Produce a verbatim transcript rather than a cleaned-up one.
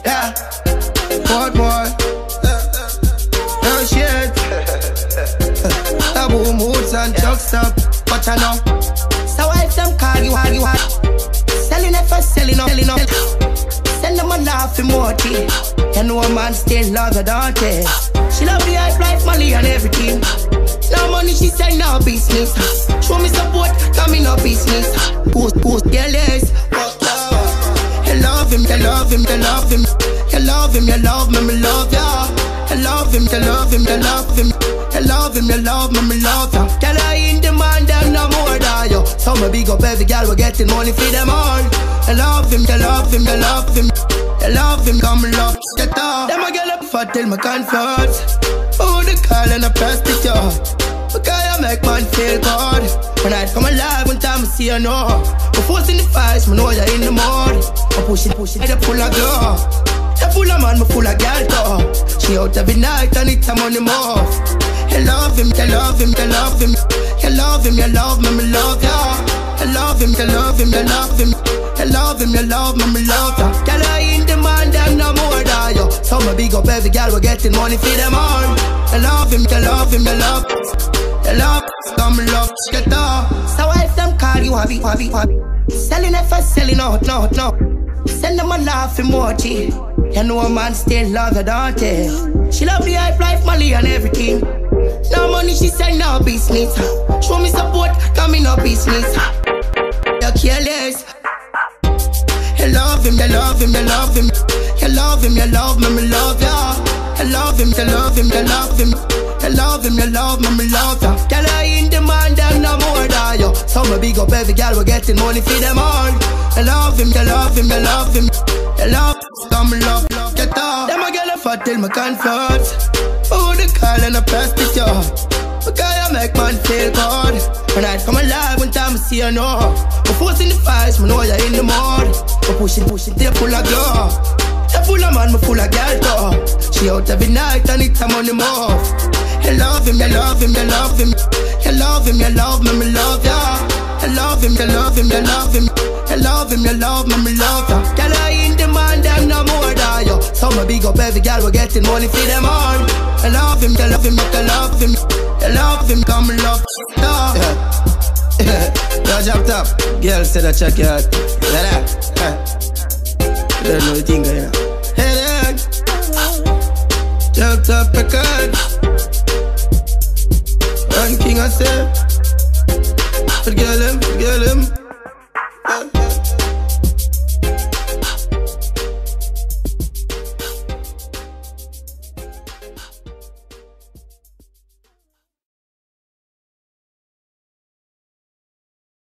Yeah. What more? No shit. Taboo moods and truck stop. But I know. So I them call you hard, you hard. Selling it for selling up, selling up. Send them a laugh emoji. You know a man still love her, don't they? She love the hype life, money and everything. No money, she say no business. Show me support, come in no business. Post, post, yeah, less. You love him, you love him, you love him. You love him, you love me, me love ya. You love him, you love him, you love him. You love him, you love me, me love ya. Girl, I in demand, them no more than you. So me big up every girl, we getting money for them all. You love him, you love him, you love him. You love him, come love, get off. Them a girl up for till me confess. Oh, the call and I press the jaw. Because I make man feel good. When I come alive, one time I see you know. I'm forcing the fights, I know you're in the mud. I'm pushing, pushing, I'm full of glow. I'm full of man, I'm full of girl too. She out every night and it's time on the move. You love him, you love him, you love him. You love him, you love me, me love ya. You love him, you love him, you love him. You love him, you love me, me love ya. Girl, I in demand, them no more than you. So me big up every girl, we getting money for them all. You love him, you love him, you love him. You love, come love, get off. So if them call you have it, have it, have it. Selling it for selling out, no, no. Send them a laugh emoji. You know a man still love her, don't they? She love the hype life, money and everything. No money, she say no business. Show me support, come in no business. You careless. You love him, you love him, you love him. You love him, you love me, me love ya. You love him, you love him, you love him. You love him, you love me, me love ya. Girl, I in demand, them no more than you. So me big up every girl, we getting money for them all. You love him, you love him, you love him. You love, come love, love, get off. Them a girl for till me confess. Oh, the call and I press the jaw. Because I make man feel good. When I come alive, one time I see you know. I'm forcing the fights, I know you're in the mud. I'm pushing, pushing, till full of glow. I'm full of man, I'm full of girl too. She out every night and it's time on the move. You love him, you love him, you love him. You love him, you love me, me love ya. You love him, you love him, you love him. You love him, you love me, me love ya. Girl, I in demand, them no more than you. So me big up every girl, we getting money for them all. You love him, you love him, you love him. You love him, come love, stop. Yeah. Yo, jump top. Girl said I check you out. Yeah, that. You don't know the thing, you know. Hey, there. Jump top, record. One king I say. But girl him, girl him.